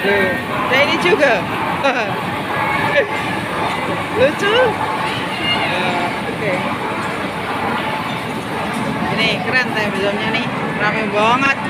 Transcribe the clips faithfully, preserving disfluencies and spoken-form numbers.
Tuh, nah ini juga lucu. Nah, oke, ini keren time zone-nya nih, rame banget.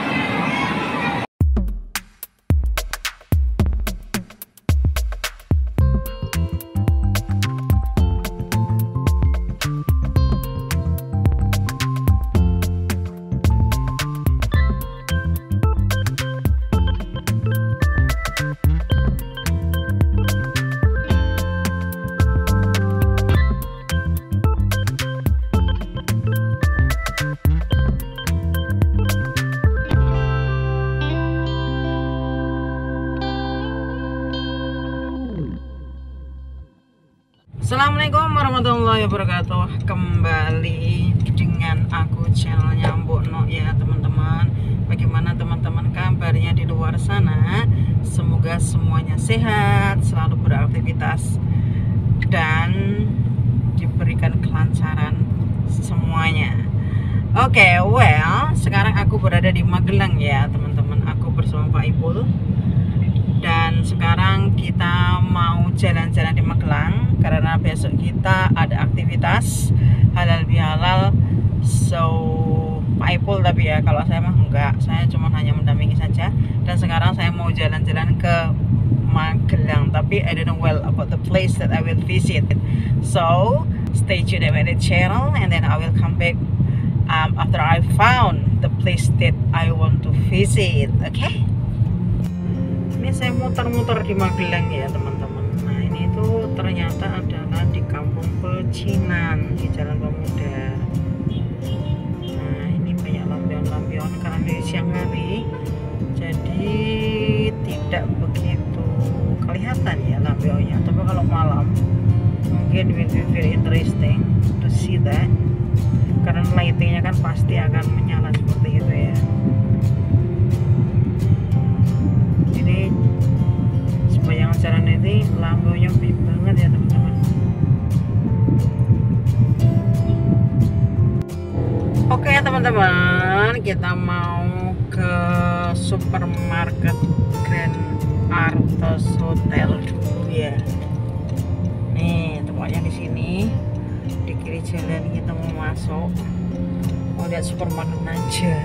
Assalamualaikum warahmatullahi wabarakatuh. Kembali dengan aku, channelnya Mbok Nok ya teman-teman. Bagaimana teman-teman kabarnya di luar sana? Semoga semuanya sehat, selalu beraktivitas, dan diberikan kelancaran semuanya. Oke, okay, well, sekarang aku berada di Magelang ya teman-teman. Aku bersama Pak Ipul. Dan sekarang kita mau jalan-jalan di Magelang karena besok kita ada aktivitas halal bihalal. So Pak Ipul tapi ya, kalau saya mah enggak, saya cuma hanya mendampingi saja. Dan sekarang saya mau jalan-jalan ke Magelang, tapi I don't know well about the place that I will visit. So stay tuned with the channel and then I will come back um, after I found the place that I want to visit. Okay? Ini saya muter-muter di Magelang ya teman-teman. Nah ini tuh ternyata adalah di Kampung Pecinan di Jalan Pemuda. Nah ini banyak lampion-lampion karena di siang hari, jadi tidak begitu kelihatan ya lampionnya. Tapi kalau malam mungkin will be very interesting to see that, karena lightingnya kan pasti akan menyala seperti itu ya. Ini sepanjang jalan ini lampunya big banget ya teman-teman. Oke teman-teman, kita mau ke supermarket Grand Artos Hotel dulu ya. Nih tempatnya di sini, di kiri jalan kita mau masuk, mau lihat supermarket aja.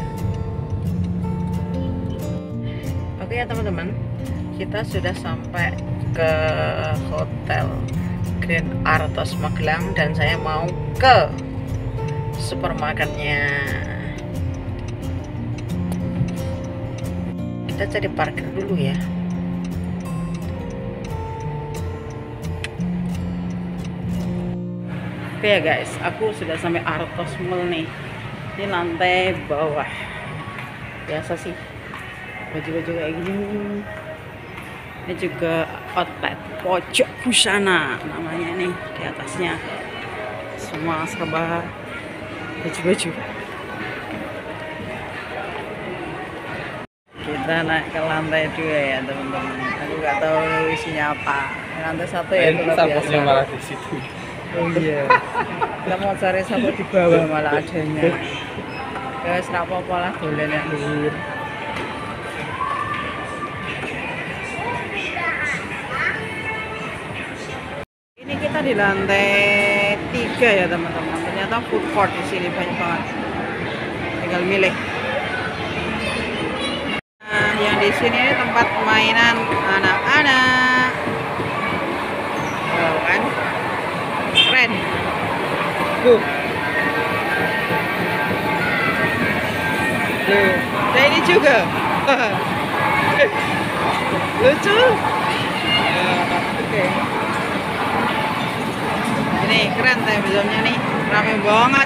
Oke ya teman-teman, kita sudah sampai ke Hotel Grand Artos Magelang dan saya mau ke supermarketnya. Kita cari parkir dulu ya. Oke ya guys, aku sudah sampai Artos Mall nih. Ini lantai bawah. Biasa sih baju-baju kayak gini. Ini juga outlet pojok busana namanya nih, di atasnya semua serba baju-baju. Kita naik ke lantai dua ya teman-teman. Aku nggak tahu isinya apa. Lantai satu ya itu biasa. Malah di situ. Oh iya. Kita mau cari satu di bawah malah adanya. Guys, apa-apa lah dolen yang dhuwur. Di lantai tiga ya teman-teman. Ternyata food court di sini banyak banget. Tinggal milih. Nah, yang di sini ini tempat mainan anak-anak. Oh, kan? Keren. Tuh. Tuh. Nah ini juga. Lucu. Nah, oke. Okay. Ini keren time zone-nya nih, rame banget.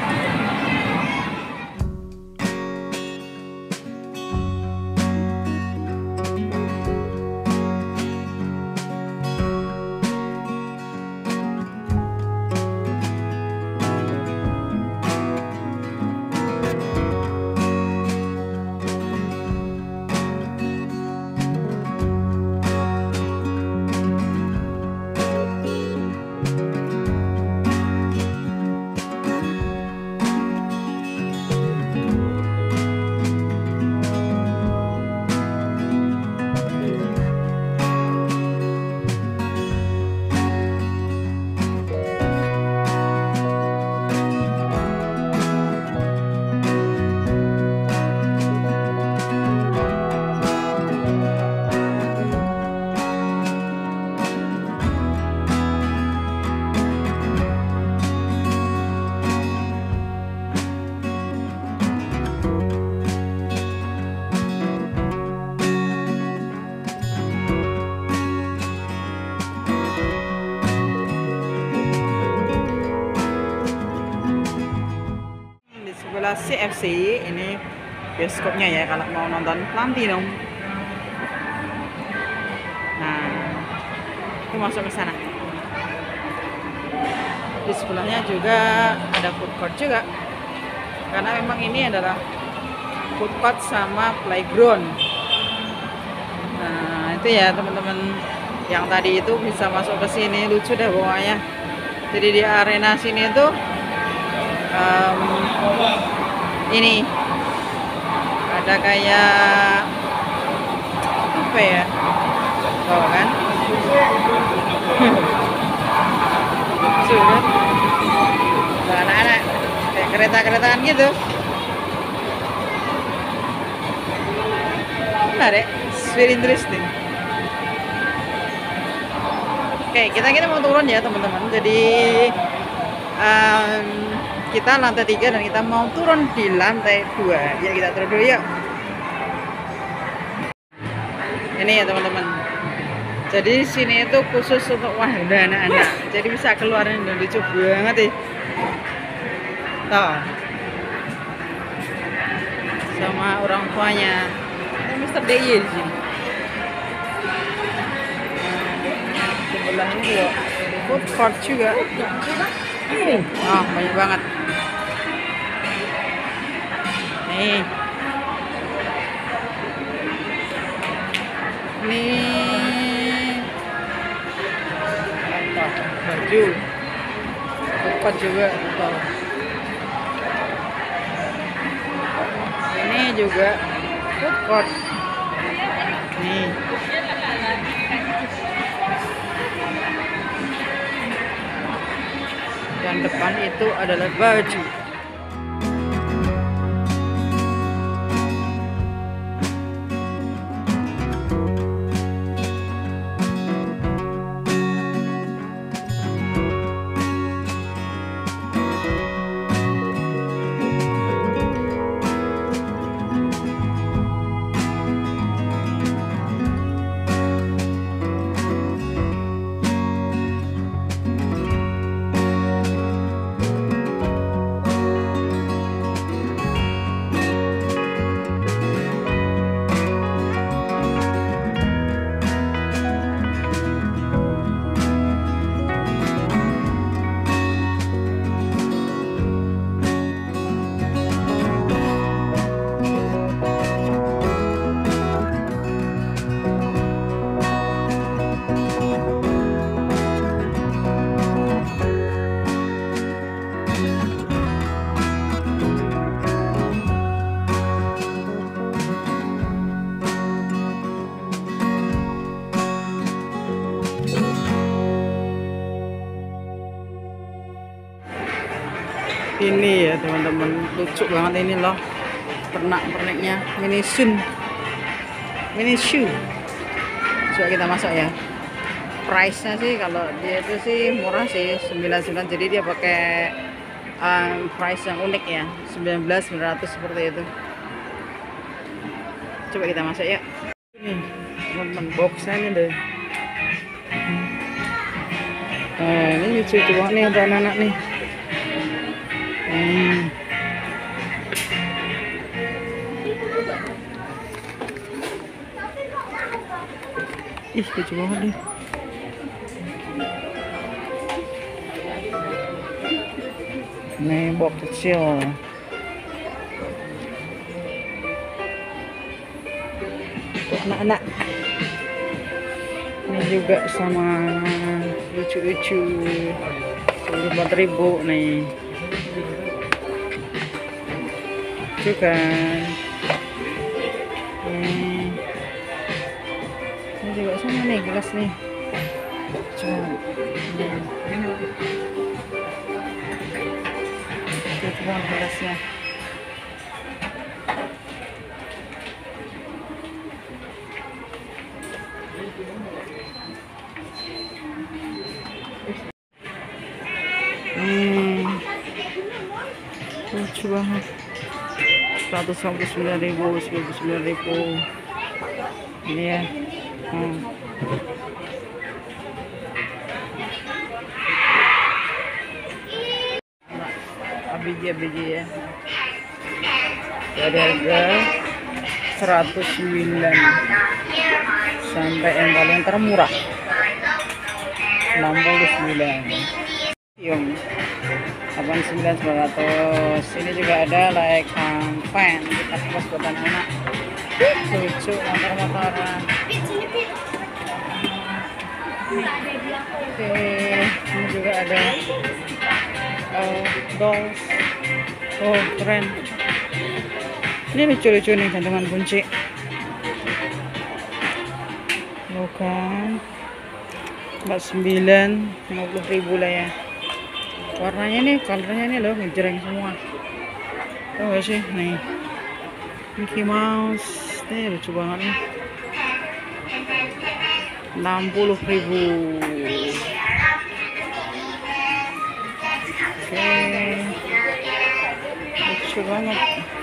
F C. Ini bioskopnya ya, kalau mau nonton nanti dong. Nah, itu masuk ke sana. Di sebelahnya juga ada food court juga, karena memang ini adalah food court sama playground. Nah, itu ya teman-teman, yang tadi itu bisa masuk ke sini, lucu deh pokoknya. Jadi di arena sini itu um, ini ada kayak apa ya, oh kan sudah anak-anak kayak kereta-keretaan gitu. Menarik, very interesting. Oke, kita kita mau turun ya teman-teman. Jadi um, kita lantai tiga dan kita mau turun di lantai dua. Ya, kita turun dulu yuk. Ini ya teman-teman. Jadi sini itu khusus untuk wah udah anak-anak. Jadi bisa keluarin dan lucu banget nih. Tuh. Sama orang tuanya. Ini mister D I Y di sini. Sebelahnya juga food court juga. Ah, banyak banget. Nih. Nih. Mantap. Baju. Food court juga. Tuh. Ini juga food court. Nih. Dan depan itu adalah baju. Ini ya teman-teman, lucu banget ini loh, pernak-perniknya mini shoe, mini shoe. Coba kita masuk ya. Price-nya sih kalau dia itu sih murah sih, sembilan puluh sembilan, jadi dia pakai um, price yang unik ya, sembilan belas sembilan ratus seperti itu. Coba kita masuk ya. Ini teman-teman, boxnya ini deh. Nah, ini lucu-lucu banget nih untuk anak-anak nih. Hmm. Ih, lucu banget nih. Nih, box kecil. Untuk anak-anak. Ini juga sama lucu-lucu. empat ribu nih. Juga hmm. Ini juga sama nih gelas nih. Cuma hmm. Itu cuma gelasnya. Hmm. Lucu banget. seratus lima puluh sembilan ribu, sembilan puluh sembilan ribu. Ini ya. Hmm. A B G A B G ya. dari harga seratus sembilan sampai yang paling termurah enam puluh sembilan. Yung delapan puluh sembilan seratus. Ini juga ada like um, fan kita pas buat anak-anak. Lucu motor-motoran. Oke, ini juga ada uh, dolls. Oh, keren. Ini lucu-lucu nih gantungan kunci. Bukan empat puluh sembilan, lima puluh ribu lah ya. Warnanya nih, colornya nih loh, ngejreng semua. Tahu gak sih? Nih Mickey Mouse. Nih lucu banget nih. enam puluh ribu. Oke, lucu banget.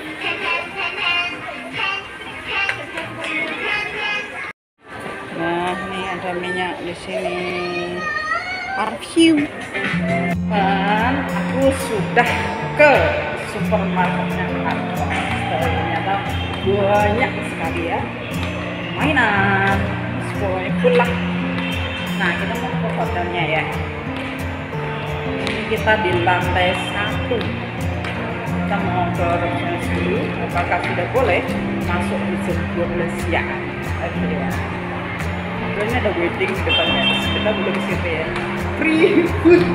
Nah, nih ada minyak di sini, parfum. Dan aku sudah ke supermarketnya Arto. Ternyata banyak sekali ya mainan. Semuanya pulang. Nah, kita mau ke hotelnya ya. Ini kita di lantai satu. Kita mau ke resepsionis dulu. Apakah sudah boleh masuk di jam dua belas siang? Oke ya. Ini ada wedding di depannya. Kita boleh ke situ ya. Free food.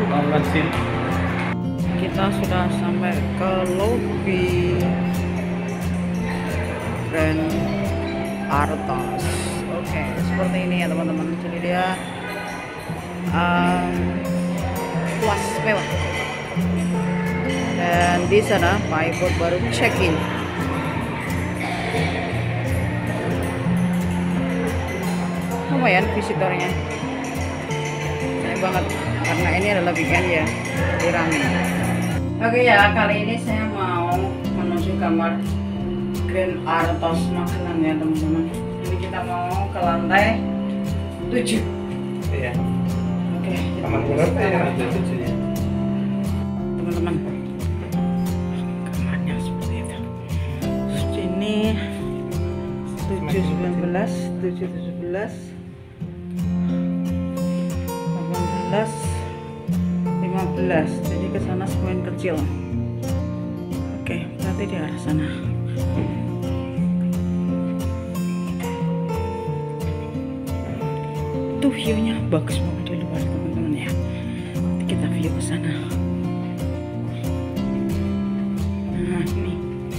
Kita sudah sampai ke lobby Grand Artos. Oke, seperti ini ya teman-teman. Jadi dia um, puas mewah. Dan di sana Pak Ipot baru check-in. Lumayan visitornya. Banyak banget karena ini adalah weekend ya. Jadi ramai. Oke ya, kali ini saya mau menuju kamar Grand Artos makanan ya teman-teman. Ini kita mau ke lantai tujuh. Iya. Oke. Kamar berapa ya lantai tujuhnya? Teman-teman. Kamarnya seperti itu. Ini tujuh sembilan belas, tujuh tujuh belas, delapan belas, lima belas. Jadi ke sana semakin kecil. Oke, berarti di arah sana. Tuh view-nya bagus banget di luar teman-teman ya. Nanti kita view ke sana. Nah, ini.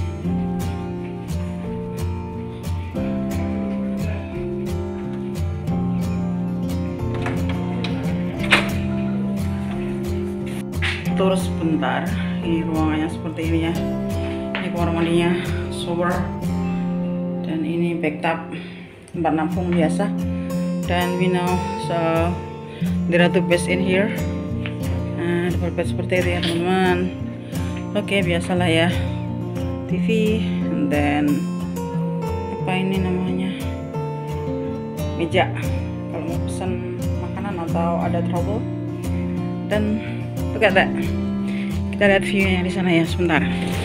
Tur sebentar. Ini ruangannya seperti ini ya. Ini kamar mandinya, shower, dan ini bathtub, tempat nampung biasa. Dan we know so there are two beds in here. Nah, ada bed seperti itu ya teman-teman. Oke, biasalah ya. T V, and then apa ini namanya? Meja. Kalau mau pesan makanan atau ada trouble. Dan look at that. Kita lihat view-nya di sana ya sebentar.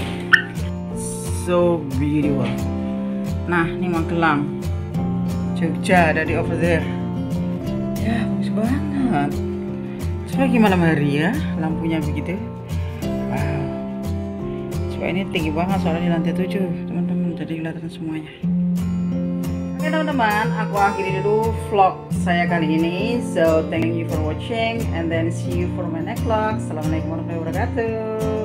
So beautiful. Nah, ini Magelang. Jogja ada di over there. Ya, bagus banget. Coba gimana hari ya, lampunya begitu. Wow. Coba ini tinggi banget soalnya di lantai tujuh, teman-teman. Jadi kelihatan semuanya. Oke teman-teman, aku akhiri dulu vlog saya kali ini. So thank you for watching, and then see you for my next vlog. Assalamualaikum warahmatullahi wabarakatuh.